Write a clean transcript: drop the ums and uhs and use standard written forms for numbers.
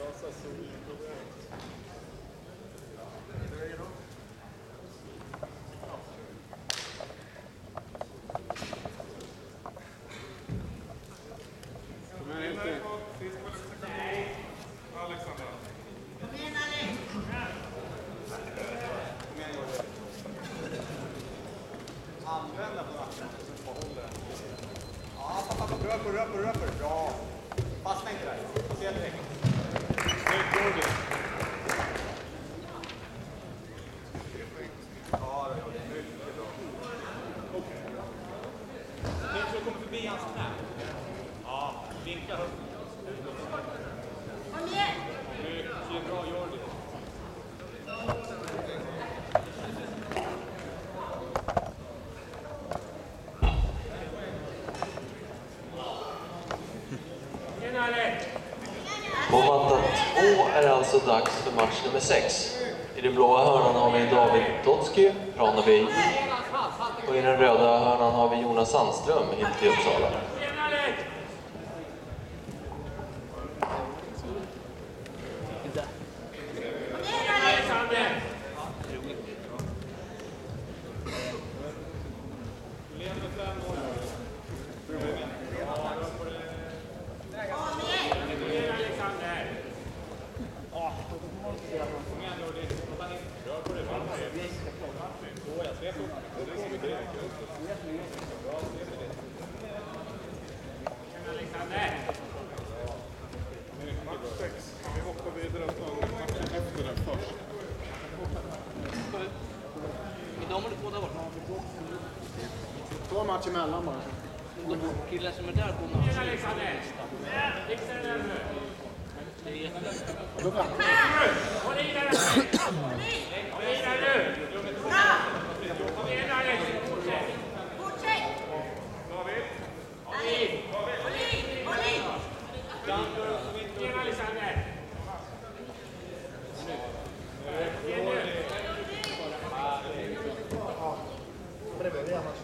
Röper. Bra. Fastna inte där. Se direkt. Ja, det är mycket bra. Jag tror kommer förbi hans knä. Ja, vinkla högt. Kom igen! Mycket bra, Jordi. På matta 2 är det alltså dags för match nummer 6. I den blåa hörnan har vi David Dotski, Raneby. Och i den röda hörnan har vi Jonas Sandström, Hilti Uppsala. Två matcher emellan bara. Killen som är där kommer att det är jättebra. Håll i den! Håll i den nu! Bra! Kom igen Alex! Fortsätt! David! Håll i! Håll i! Kom igen Alexander! Bredvid matcherna.